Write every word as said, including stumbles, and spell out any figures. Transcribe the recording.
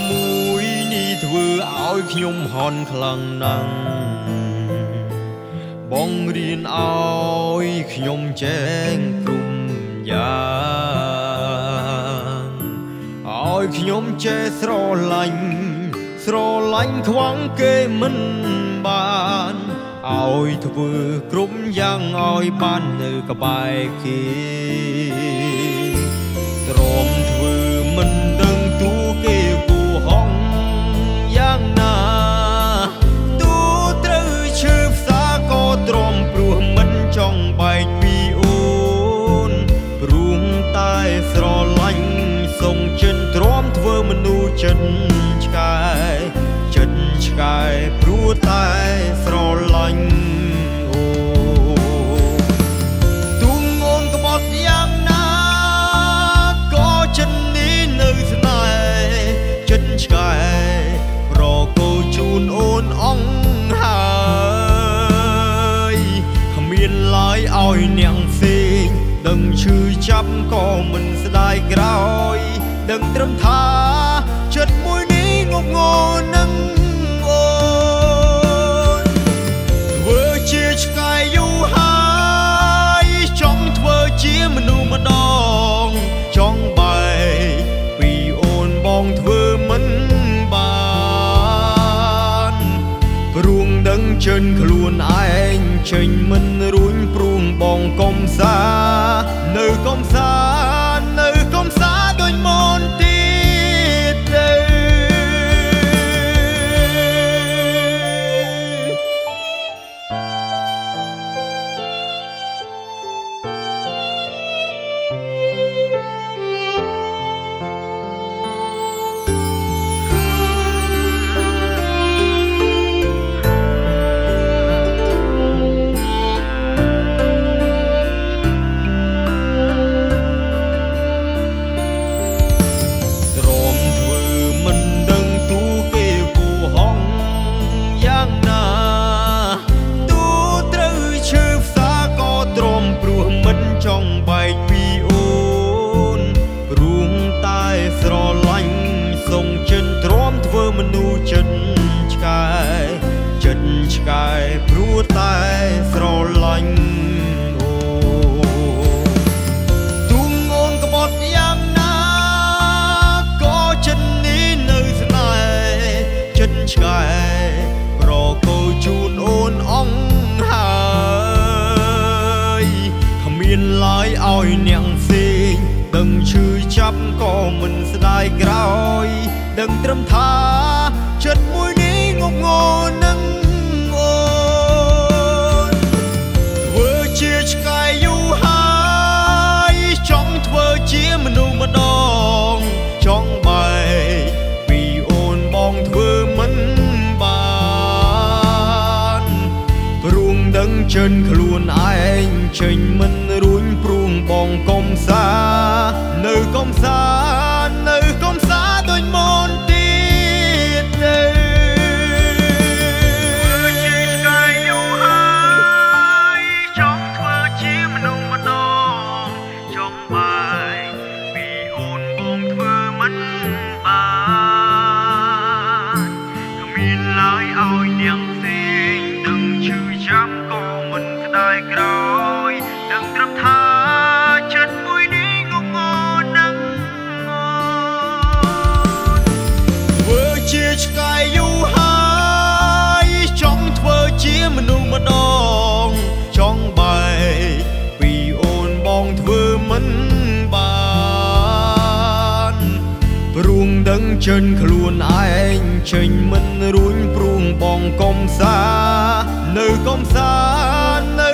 មួយនេះធ្វើឲ្យខ្ញុំហន់ខ្លាំងណាស់បងរៀនឲ្យខ្ញុំចែងគ្រប់យ៉ាងឲ្យខ្ញុំចេះស្រឡាញ់ស្រឡាញ់ខ្វងគេមិនបានឲ្យធ្វើគ្រប់យ៉ាងឲ្យបាននៅក្បែរគេទ្រាំធ្វើមិនដឹងទូគេគួហងយ៉ាងណាទូត្រូវឈឺផ្សាក៏ទ្រាំព្រោះមិនចង់បែកពីអូនព្រោះតែស្រឡាញ់សុំចិនទ្រាំធ្វើមនុស្សចិត្តឆ្កែចិត្តឆ្កែព្រោះតែស្រឡាញ់អូទូងអូនក្បត់យ៉ាងណាក៏ចិត្តនេះនៅស្នេហ៍ចិត្តឆ្កែប្រកោជូនអូនអងហើយគ្មានឡើយឲ្យនាងផ្សេងដឹងឈឺចាប់ក៏មិនស្ដាយក្រោយដឹងត្រឹមថាចិត្តមួយនេះងប់ងល់នឹងអូនធ្វើជាឆ្កែយូរហើយចង់ធ្វើជាមនុស្សម្ដងចង់បែកពីអូនបងធ្វើមិនបានព្រោះដឹងចិនខ្លួនឯងចេញមិនរួញព្រោះបងកុំសានៅកុំសានៅកុំសាដូចមុនទៀតទៅចង់បែកពីអូនព្រោះតែស្រឡាញ់សុំចិនទ្រាំធ្វើមនុស្សចិត្តឆ្កែចិត្តឆ្កែព្រោះតែស្រឡាញ់អូទូងអូនក្បត់យ៉ាងណាក៏ចិត្តនេះនៅស្នេហ៍ចិត្តឆ្កែប្រកោជូនអូនអងហើយមានឡើយឲ្យនាងផ្សេងដឹងឈឺចាប់ក៏មិនស្ដាយក្រោយដឹងត្រឹមថាចិត្តមួយនេះងប់ងល់នឹងអូនធ្វើជាឆ្កែយូរហើយចង់ធ្វើជាមនុស្សម្ដងចង់បែកពីអូនបងធ្វើមិនបានព្រោះដឹងចិនខ្លួនឯងចេញមិនរួញព្រោះបងកុំសានៅកុំសានៅកុំសាដូចមុនទៀតទៅជាឆ្កែយូរហើយចង់ធ្វើជាមនុស្សម្ដងចង់បែកពីអូនបងធ្វើមិនបានគ្មានឡើយឲ្យនាងផ្សេងដឹងឈឺចាប់ក៏មិនស្ដាយក្រោយដឹងត្រឹមថាចិត្តមួយនេះងប់ងល់នឹងធ្វើជាឆ្កែយូរហើយចង់ធ្វើជាមនុស្សម្ដងចង់បែកពីអូនបងធ្វើមិនបានព្រោះដឹងចិនខ្លួនឯងចេញមិនរួញព្រោះបងកុំសានៅកុំសានៅ